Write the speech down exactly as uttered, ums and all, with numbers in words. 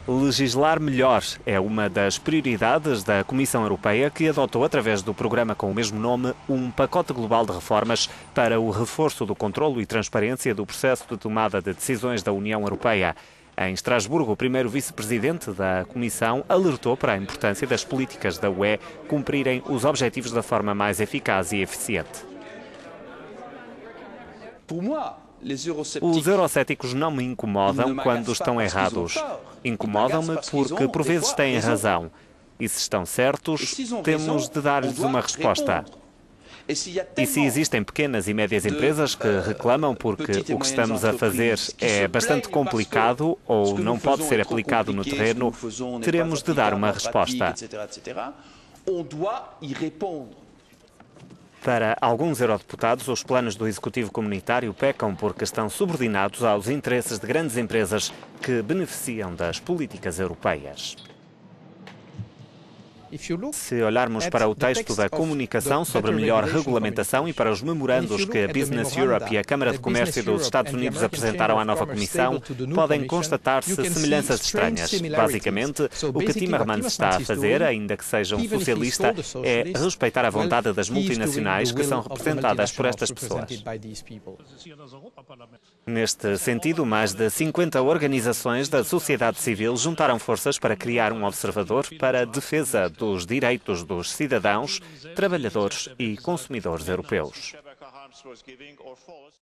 Legislar melhor é uma das prioridades da Comissão Europeia, que adotou, através do programa com o mesmo nome, um pacote global de reformas para o reforço do controlo e transparência do processo de tomada de decisões da União Europeia. Em Estrasburgo, o primeiro vice-presidente da Comissão alertou para a importância das políticas da U E cumprirem os objetivos da forma mais eficaz e eficiente. Os eurocéticos não me incomodam quando estão errados. Incomodam-me porque, por vezes, têm razão. E se estão certos, temos de dar-lhes uma resposta. E se existem pequenas e médias empresas que reclamam porque o que estamos a fazer é bastante complicado ou não pode ser aplicado no terreno, teremos de dar uma resposta. Para alguns eurodeputados, os planos do Executivo Comunitário pecam porque estão subordinados aos interesses de grandes empresas que beneficiam das políticas europeias. Se olharmos para o texto da comunicação sobre melhor regulamentação e para os memorandos que a Business Europe e a Câmara de Comércio dos Estados Unidos apresentaram à nova Comissão, podem constatar-se semelhanças estranhas. Basicamente, o que Timmermans está a fazer, ainda que seja um socialista, é respeitar a vontade das multinacionais que são representadas por estas pessoas. Neste sentido, mais de cinquenta organizações da sociedade civil juntaram forças para criar um observador para a defesa dos direitos dos cidadãos, trabalhadores e consumidores europeus.